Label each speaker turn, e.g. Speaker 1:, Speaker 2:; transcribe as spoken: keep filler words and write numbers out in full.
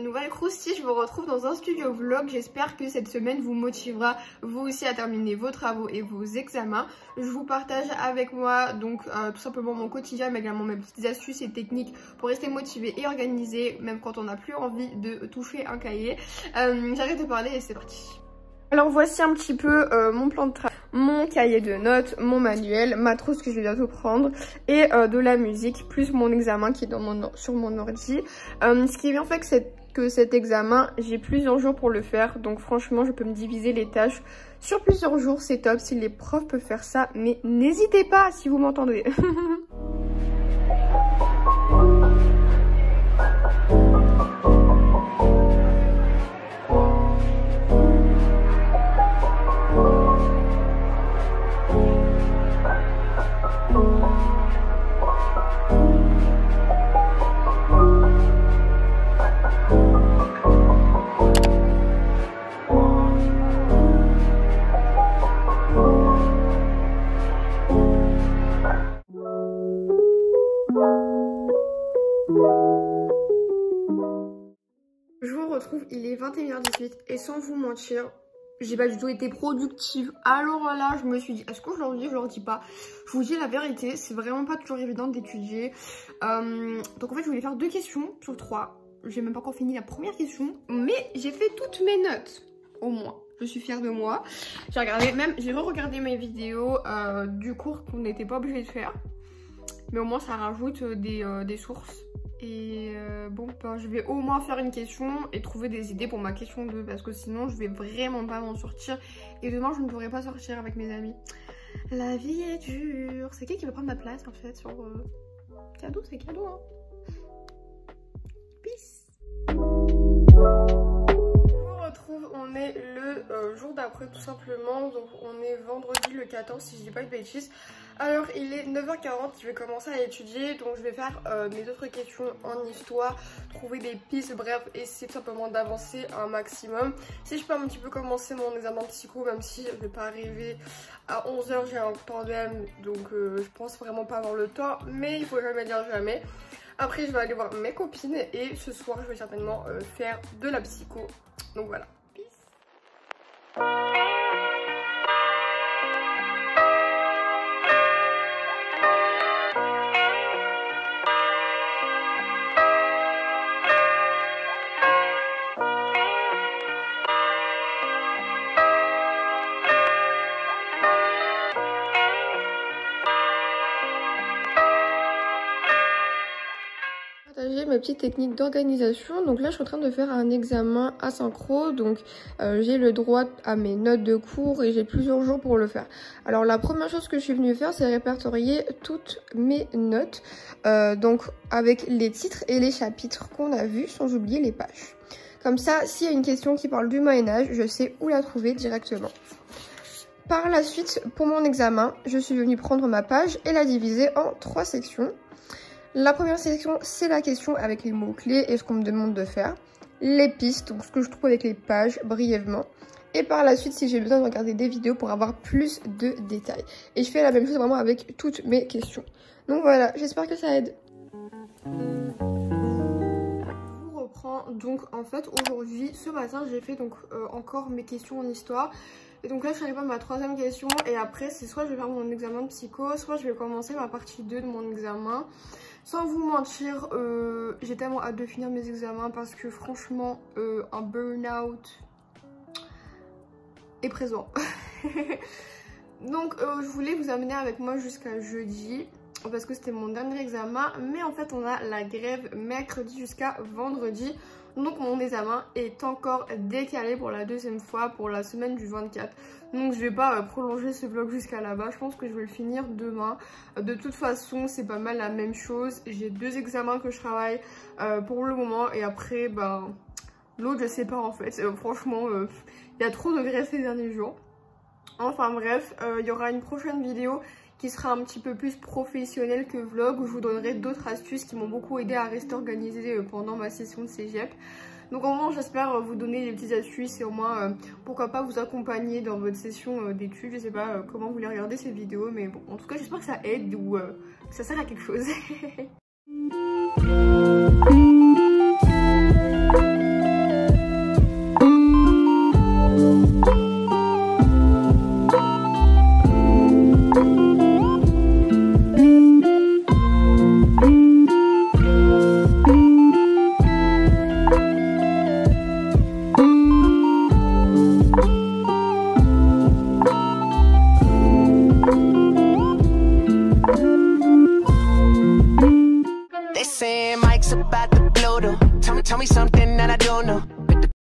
Speaker 1: nouvelle croustille, je vous retrouve dans un studio vlog. J'espère que cette semaine vous motivera vous aussi à terminer vos travaux et vos examens. Je vous partage avec moi donc euh, tout simplement mon quotidien, mais également mes petites astuces et techniques pour rester motivé et organisé, même quand on n'a plus envie de toucher un cahier. Euh, J'arrête de parler et c'est parti. Alors voici un petit peu euh, mon plan de travail, mon cahier de notes, mon manuel, ma trousse que je vais bientôt prendre et euh, de la musique, plus mon examen qui est dans mon, sur mon ordi. Euh, ce qui est bien fait que, cette, que cet examen, j'ai plusieurs jours pour le faire, donc franchement je peux me diviser les tâches sur plusieurs jours, c'est top si les profs peuvent faire ça, mais n'hésitez pas si vous m'entendez. Je vous retrouve, il est vingt et une heures dix-huit et sans vous mentir, j'ai pas du tout été productive. Alors là, je me suis dit, est-ce que je leur dis, je leur dis pas? Je vous dis la vérité, c'est vraiment pas toujours évident d'étudier. Euh, donc en fait, je voulais faire deux questions sur trois. J'ai même pas encore fini la première question, mais j'ai fait toutes mes notes, au moins. Je suis fière de moi. J'ai regardé, même j'ai re-regardé mes vidéos euh, du cours qu'on n'était pas obligé de faire. Mais au moins, ça rajoute des, euh, des sources. Et euh, bon, ben, je vais au moins faire une question et trouver des idées pour ma question deux, parce que sinon je vais vraiment pas m'en sortir. Et demain je ne pourrai pas sortir avec mes amis. La vie est dure. C'est qui qui va prendre ma place en fait sur euh... cadeau, c'est cadeau hein. Peace. Retrouve, on est le euh, jour d'après tout simplement, donc on est vendredi le quatorze si je dis pas de bêtises. Alors il est neuf heures quarante, je vais commencer à étudier, donc je vais faire euh, mes autres questions en histoire, trouver des pistes, bref, essayer tout simplement d'avancer un maximum. Si je peux un petit peu commencer mon examen psycho, même si je vais pas arriver à onze heures, j'ai un tandem, donc euh, je pense vraiment pas avoir le temps, mais il faut jamais dire jamais. Après je vais aller voir mes copines et ce soir je vais certainement euh, faire de la psycho. Donc voilà. Peace. Mes petites techniques d'organisation. Donc là je suis en train de faire un examen asynchro, donc euh, j'ai le droit à mes notes de cours et j'ai plusieurs jours pour le faire. Alors la première chose que je suis venue faire, c'est répertorier toutes mes notes, euh, donc avec les titres et les chapitres qu'on a vus, sans oublier les pages. Comme ça, s'il y a une question qui parle du Moyen-Âge, je sais où la trouver directement. Par la suite, pour mon examen, je suis venue prendre ma page et la diviser en trois sections. La première section, c'est la question avec les mots-clés et ce qu'on me demande de faire. Les pistes, donc ce que je trouve avec les pages, brièvement. Et par la suite, si j'ai besoin de regarder des vidéos pour avoir plus de détails. Et je fais la même chose vraiment avec toutes mes questions. Donc voilà, j'espère que ça aide. Je vous reprends donc en fait aujourd'hui, ce matin, j'ai fait donc euh, encore mes questions en histoire. Et donc là je suis arrivée à ma troisième question et après c'est soit je vais faire mon examen de psycho, soit je vais commencer ma partie deux de mon examen. Sans vous mentir, euh, j'ai tellement hâte de finir mes examens parce que franchement euh, un burn-out est présent. Donc euh, je voulais vous amener avec moi jusqu'à jeudi parce que c'était mon dernier examen, mais en fait on a la grève mercredi jusqu'à vendredi. Donc mon examen est encore décalé pour la deuxième fois pour la semaine du vingt-quatre. Donc je vais pas prolonger ce vlog jusqu'à là-bas. Je pense que je vais le finir demain. De toute façon c'est pas mal la même chose. J'ai deux examens que je travaille euh, pour le moment. Et après ben l'autre je sais pas en fait. Euh, franchement il euh, y a trop de grève ces derniers jours. Enfin bref, il euh, y aura une prochaine vidéo qui sera un petit peu plus professionnel que vlog, où je vous donnerai d'autres astuces qui m'ont beaucoup aidé à rester organisée pendant ma session de cégep. Donc au moins j'espère vous donner des petites astuces et au moins euh, pourquoi pas vous accompagner dans votre session euh, d'études. Je sais pas euh, comment vous voulez regarder ces vidéos, mais bon en tout cas j'espère que ça aide ou euh, que ça sert à quelque chose.